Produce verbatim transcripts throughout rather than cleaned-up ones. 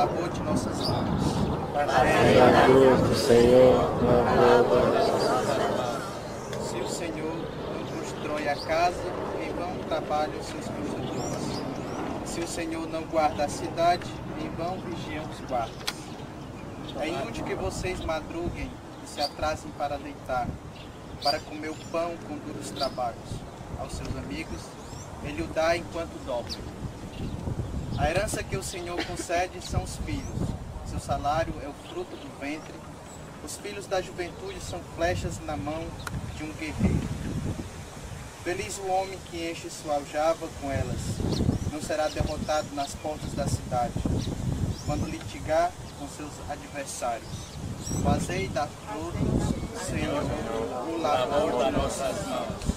labor de nossas mãos. Fazei a cruz do Senhor no labor de nossas mãos. Se o Senhor não constrói a casa, em vão trabalham os seus construtores. Se o Senhor não guarda a cidade, em vão vigiam os guardas. É inútil que vocês madruguem e se atrasem para deitar, para comer o pão com duros trabalhos. Aos seus amigos, ele o dá enquanto dorme. A herança que o Senhor concede são os filhos. Seu salário é o fruto do ventre. Os filhos da juventude são flechas na mão de um guerreiro. Feliz o homem que enche sua aljava com elas. Não será derrotado nas portas da cidade, quando litigar com seus adversários. Fazei da frutos, Senhor, o labor de nossas mãos.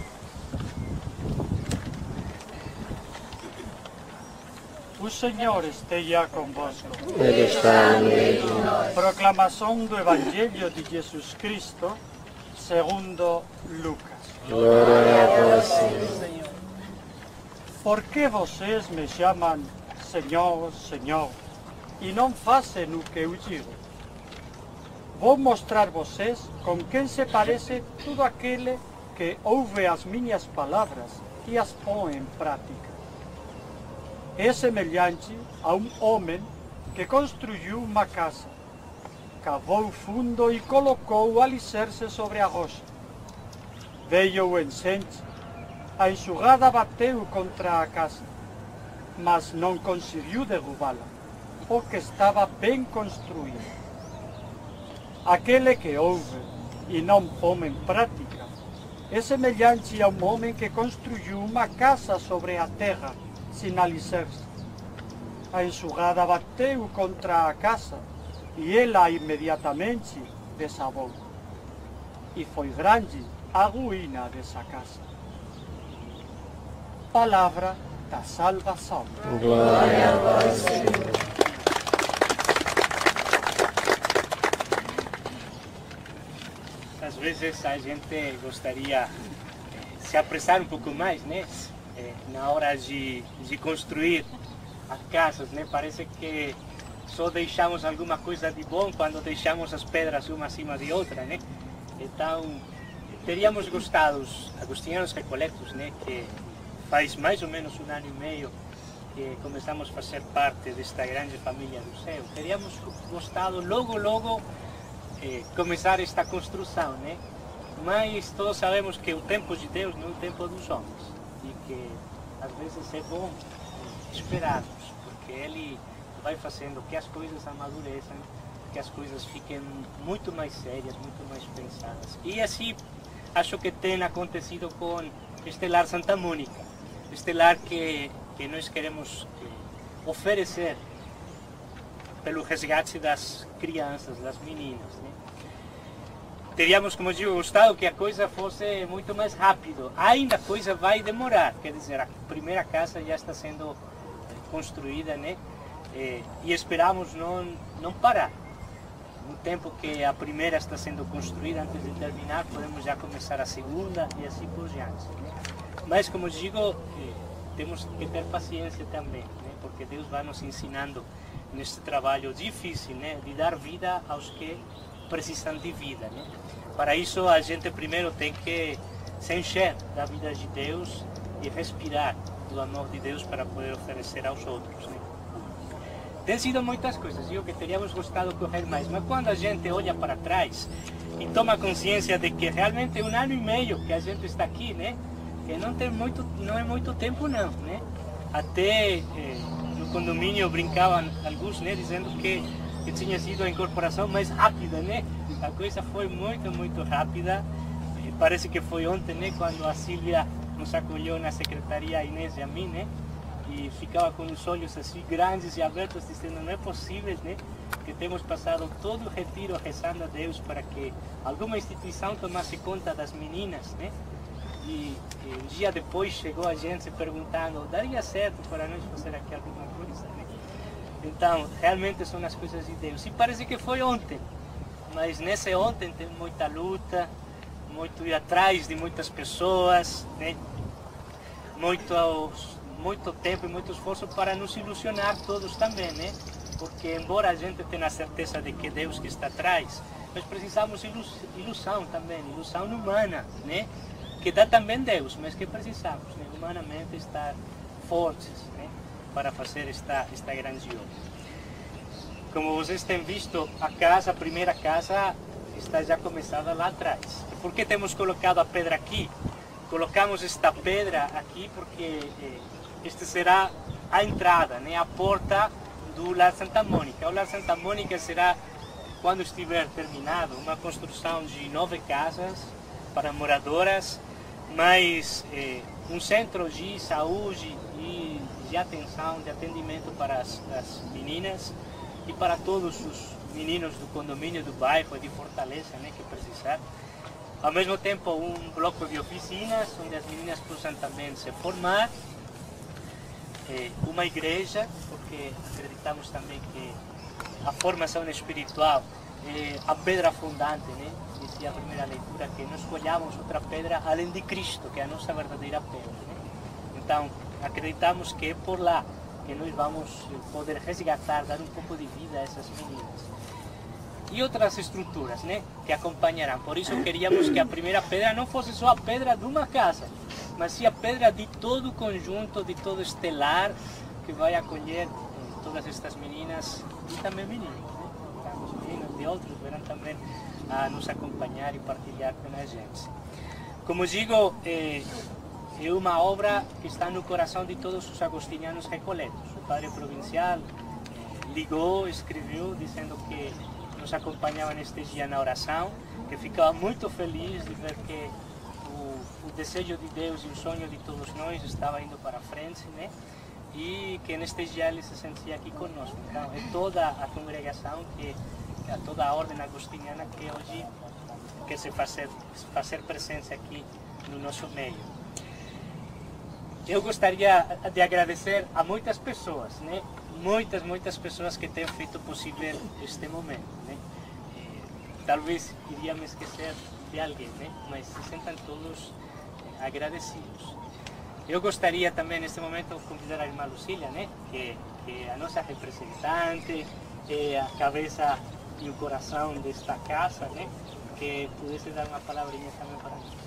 O Senhor esteja convosco. Ele está no meio de nós. Proclamação do Evangelho de Jesus Cristo, segundo Lucas. Glória a vós, Senhor. Por que vocês me chamam Senhor, Senhor, e não fazem o que eu digo? Vou mostrar vocês com quem se parece todo aquele que ouve as minhas palavras e as põe em prática. É semelhante a um homem que construiu uma casa, cavou fundo e colocou o alicerce sobre a rocha. Veio o enchente, a enxurrada bateu contra a casa, mas não conseguiu derrubá-la, porque estava bem construída. Aquele que ouve e não põe em prática é semelhante a um homem que construiu uma casa sobre a terra, sem alicerce. A enxurrada bateu contra a casa e ela imediatamente desabou. E foi grande a ruína dessa casa. Palavra da salvação. Glória a vós, Senhor. Às vezes a gente gostaria de se apressar um pouco mais, né? Na hora de, de construir as casas, né? Parece que só deixamos alguma coisa de bom quando deixamos as pedras uma acima de outra, né? Então, teríamos gostado, os agostinianos recoletos, né? Que faz mais ou menos um ano e meio que começamos a fazer parte desta grande família do céu. Teríamos gostado logo, logo eh, começar esta construção, né? Mas todos sabemos que o tempo de Deus não é o tempo dos homens. E que às vezes é bom esperarmos, porque Ele vai fazendo que as coisas amadureçam, que as coisas fiquem muito mais sérias, muito mais pensadas. E assim, acho que tem acontecido com este lar Santa Mônica, este lar que, que nós queremos eh, oferecer pelo resgate das crianças, das meninas, né? Teríamos, como digo, gostado que a coisa fosse muito mais rápido. Ainda a coisa vai demorar, quer dizer, a primeira casa já está sendo construída, né? E, e esperamos não, não parar. No tempo que a primeira está sendo construída, antes de terminar, podemos já começar a segunda e assim por diante, né? Mas, como digo, eh, temos que ter paciência também, né? Porque Deus vai nos ensinando neste trabalho difícil, né? De dar vida aos que precisam de vida, né? Para isso a gente primeiro tem que se encher da vida de Deus e respirar do amor de Deus para poder oferecer aos outros, né? Tem sido muitas coisas, eu que teríamos gostado de correr mais, mas quando a gente olha para trás e toma consciência de que realmente é um ano e meio que a gente está aqui, né? Que não tem muito, não é muito tempo não, né? Até eh, no condomínio brincavam alguns, né? Dizendo que que tinha sido a incorporação mais rápida, né? A coisa foi muito, muito rápida. E parece que foi ontem, né? Quando a Silvia nos acolheu na secretaria, a Inês e a mim, né? E ficava com os olhos assim grandes e abertos, dizendo, não é possível, né? Que temos passado todo o retiro rezando a Deus para que alguma instituição tomasse conta das meninas, né? E, e um dia depois chegou a gente perguntando, daria certo para nós fazer aqui alguma coisa, né? Então, realmente são as coisas de Deus. E parece que foi ontem, mas nesse ontem tem muita luta, muito ir atrás de muitas pessoas, né? Muito, muito tempo e muito esforço para nos ilusionar todos também, né? porque embora a gente tenha a certeza de que Deus que está atrás, nós precisamos de ilusão também, ilusão humana, né? Que dá também Deus, mas que precisamos, né? Humanamente estar fortes, né? Para fazer esta, esta grande obra. Como vocês têm visto, a casa, a primeira casa, está já começada lá atrás. Por que temos colocado a pedra aqui? Colocamos esta pedra aqui porque eh, este será a entrada, né? A porta do Lar Santa Mônica. O Lar Santa Mônica será, quando estiver terminado, uma construção de nove casas para moradoras, mais eh, um centro de saúde e de atenção, de atendimento para as, as meninas e para todos os meninos do condomínio do bairro de Fortaleza, né, que precisar. Ao mesmo tempo, um bloco de oficinas, onde as meninas possam também se formar. Eh, uma igreja, porque acreditamos também que a formação espiritual é a pedra fundante, né? Dizia a primeira leitura que não escolhamos outra pedra além de Cristo, que é a nossa verdadeira pedra, né? Então, acreditamos que é por lá que nós vamos poder resgatar, dar um pouco de vida a essas meninas. E outras estruturas, né, que acompanharão. Por isso queríamos que a primeira pedra não fosse só a pedra de uma casa, mas sim a pedra de todo o conjunto, de todo este lar que vai acolher todas estas meninas e também meninos, né? Então, os meninos de outros verão também a nos acompanhar e partilhar com a gente. Como digo, é, é uma obra que está no coração de todos os agostinianos recoletos. O padre provincial é, ligou, escreveu, dizendo que nos acompanhava neste dia na oração, que ficava muito feliz de ver que o, o desejo de Deus e o sonho de todos nós estava indo para frente, né? E que neste dia ele se sentia aqui conosco. Então, é toda a congregação, que é toda a ordem agostiniana que hoje quer se fazer, fazer presença aqui no nosso meio. Eu gostaria de agradecer a muitas pessoas, né? Muitas, muitas pessoas que têm feito possível este momento, né? E, talvez iria me esquecer de alguém, né? Mas se sentem todos agradecidos. Eu gostaria também neste momento de convidar a irmã Lucília, né? Que, que é a nossa representante, é a cabeça e o coração desta casa, né? Que pudesse dar uma palavrinha também para mim.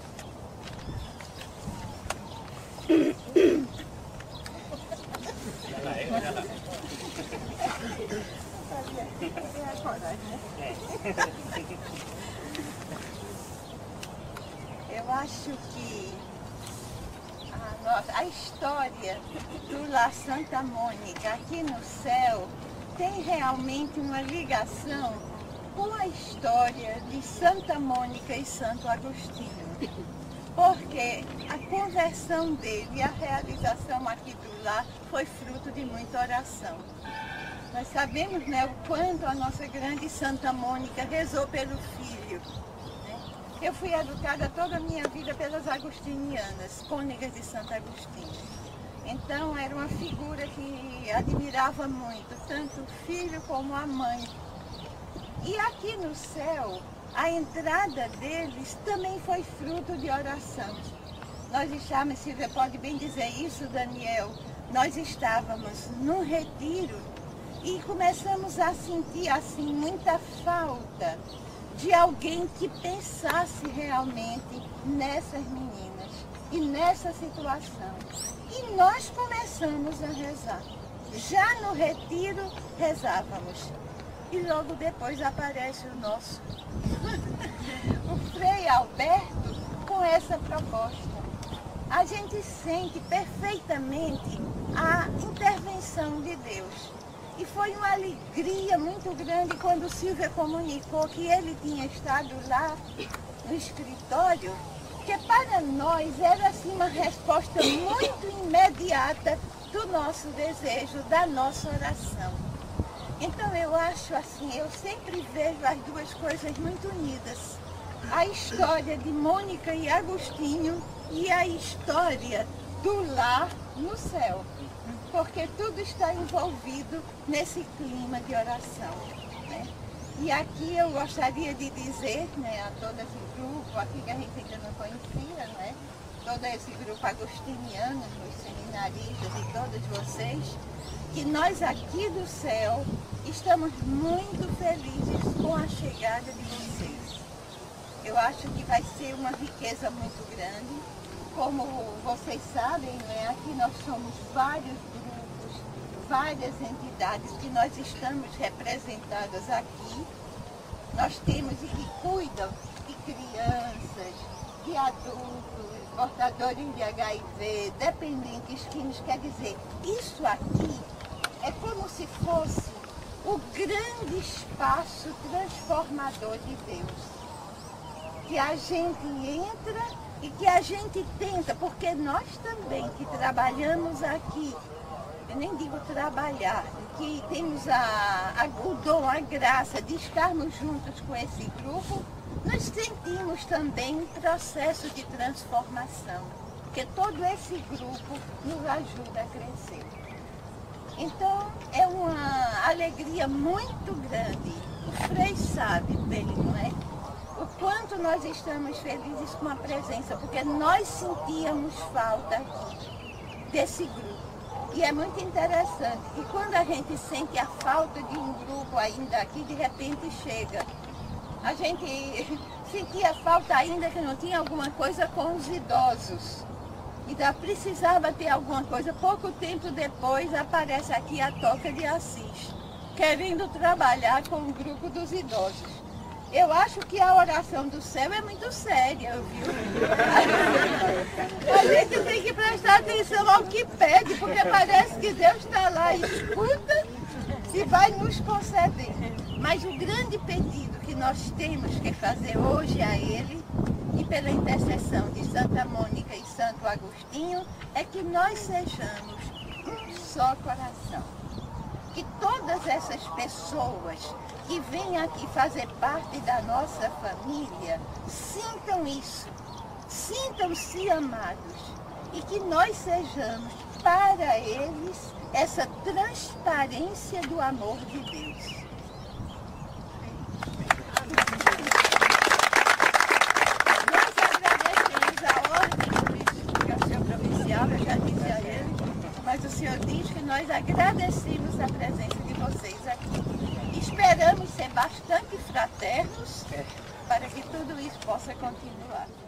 Eu acho que a, nossa, a história do Lar Santa Mônica aqui no céu tem realmente uma ligação com a história de Santa Mônica e Santo Agostinho. Porque a conversão dele e a realização aqui do lar foi fruto de muita oração. Nós sabemos, né, o quanto a nossa grande Santa Mônica rezou pelo filho. Né? Eu fui educada toda a minha vida pelas agostinianas, cônegas de Santo Agostinho. Então era uma figura que admirava muito, tanto o filho como a mãe. E aqui no céu, a entrada deles também foi fruto de oração. Nós estávamos, Silvia pode bem dizer isso, Daniel, nós estávamos num retiro e começamos a sentir assim muita falta de alguém que pensasse realmente nessas meninas e nessa situação. E nós começamos a rezar. Já no retiro rezávamos. E logo depois aparece o nosso, o Frei Alberto, com essa proposta. A gente sente perfeitamente a intervenção de Deus. E foi uma alegria muito grande quando Silvia comunicou que ele tinha estado lá no escritório, que para nós era assim uma resposta muito imediata do nosso desejo, da nossa oração. Então eu acho assim, eu sempre vejo as duas coisas muito unidas. A história de Mônica e Agostinho e a história do lar no céu. Porque tudo está envolvido nesse clima de oração. Né? E aqui eu gostaria de dizer, né, a todo esse grupo, aqui que a gente ainda não conhecia, né, todo esse grupo agostiniano, os seminaristas e todos vocês, que nós aqui do céu estamos muito felizes com a chegada de vocês. Eu acho que vai ser uma riqueza muito grande. Como vocês sabem, né, aqui nós somos vários grupos, várias entidades que nós estamos representadas aqui. Nós temos e que cuidam de crianças, de adultos, portadores de H I V, dependentes químicos. Quer dizer, isso aqui é como se fosse o grande espaço transformador de Deus. Que a gente entra e que a gente tenta, porque nós também que trabalhamos aqui, eu nem digo trabalhar, que temos a, a, o dom, a graça de estarmos juntos com esse grupo, nós sentimos também um processo de transformação, porque todo esse grupo nos ajuda a crescer. Então, é uma alegria muito grande. O Frei sabe bem, não é? O quanto nós estamos felizes com a presença, porque nós sentíamos falta aqui desse grupo. E é muito interessante que quando a gente sente a falta de um grupo ainda aqui, de repente chega. A gente sentia falta ainda que não tinha alguma coisa com os idosos. Ainda precisava ter alguma coisa. Pouco tempo depois aparece aqui a Toca de Assis, querendo trabalhar com o grupo dos idosos. Eu acho que a oração do céu é muito séria, viu? A gente tem que prestar atenção ao que pede, porque parece que Deus está lá e escuta e vai nos conceder. Mas o grande pedido que nós temos que fazer hoje a Ele, e pela intercessão de Santa Mônica e Santo Agostinho, é que nós sejamos um só coração. Que todas essas pessoas que vêm aqui fazer parte da nossa família sintam isso, sintam-se amados e que nós sejamos para eles essa transparência do amor de Deus. Nós agradecemos a ordem do Bispo Provincial, eu já disse a ele, mas o senhor diz que nós agradecemos a presença de vocês aqui. Esperamos ser bastante fraternos para que tudo isso possa continuar.